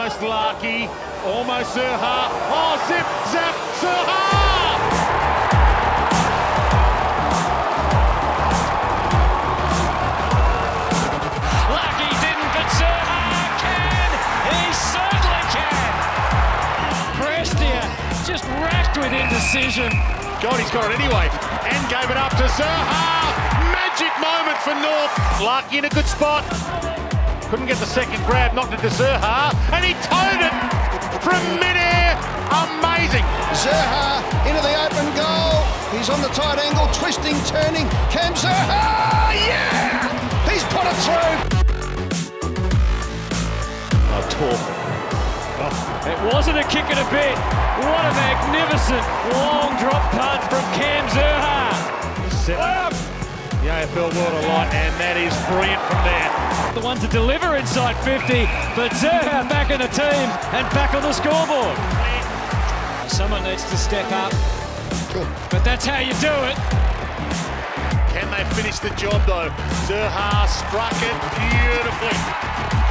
Almost Larky, almost Zurhaar. Oh, zip, zap, Zurhaar! Larky didn't, but Zurhaar can. He certainly can. Prestia just racked with indecision. God, he's got it anyway. And gave it up to Zurhaar. Magic moment for North. Larky in a good spot. Couldn't get the second grab, knocked it to Zurhaar, and he towed it from mid-air. Amazing. Zurhaar into the open goal. He's on the tight angle, twisting, turning. Cam Zurhaar, yeah! He's put it through. It wasn't a kick and a bit. What a magnificent long drop punt from Cam Zurhaar. The AFL world a lot, and that is brilliant from there. The one to deliver inside 50, but Zurhaar back in the team and back on the scoreboard. Someone needs to step up, but that's how you do it. Can they finish the job though? Zurhaar struck it beautifully.